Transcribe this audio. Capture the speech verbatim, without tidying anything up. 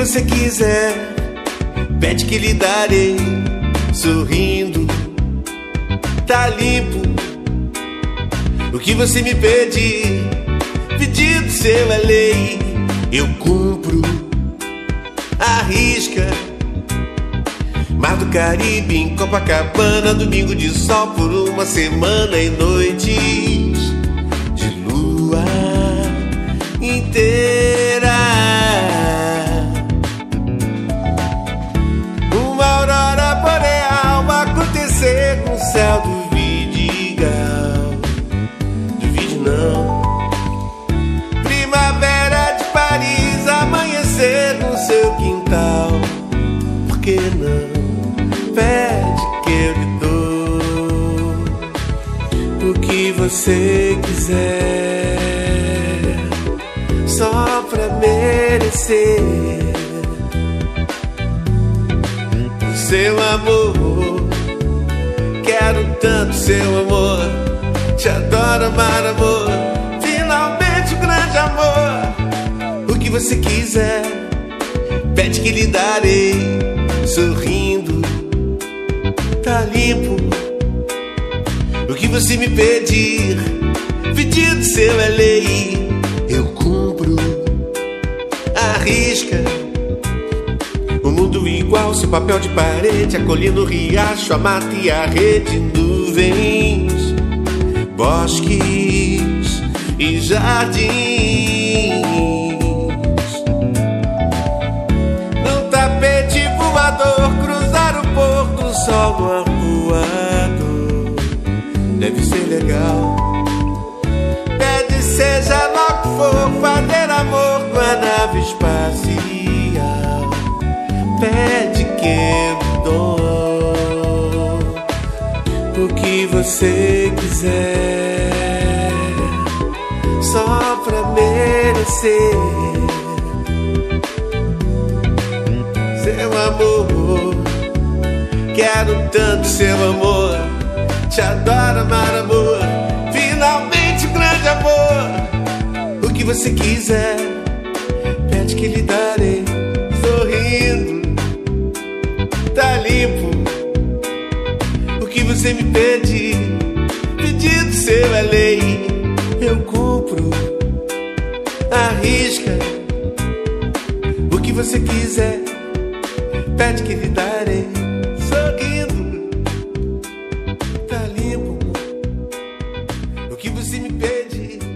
você quiser, pede que lhe darei, sorrindo, tá limpo. O que você me pedir, pedido seu é lei, eu cumpro, arrisca. Mar do Caribe em Copacabana, domingo de sol por uma semana e noites de lua inteira. Uma aurora boreal acontecer com o céu do Vidigal. Duvide não. Primavera de Paris amanhecer no seu quintal. Por que não? Pede que eu lhe dou o que você quiser, só pra merecer o seu amor. Quero tanto seu amor, te adoro, amar, amor, finalmente um grande amor. O que você quiser, pede que lhe darei, sorrindo, tá limpo. O que você me pedir, pedido seu é lei, eu cumpro, arrisca. O mundo igual, seu papel de parede, acolhendo o riacho, a mata e a rede, nuvens, bosques e jardins. Num tapete voador, cruzar o pôr do sol no arpoador, deve ser legal. Pede seja lá o que for, fazer amor com a nave espacial. Pede que eu dou o que você quiser, só pra merecer seu amor. Quero tanto seu amor, te adoro, amar, amor, finalmente um grande amor. O que você quiser, pede que lhe darei, sorrindo, tá limpo. O que você me pedir, pedido seu é lei, eu cumpro, arrisca. O que você quiser, pede que lhe darei, sorrindo, tá limpo. O que você me pedir,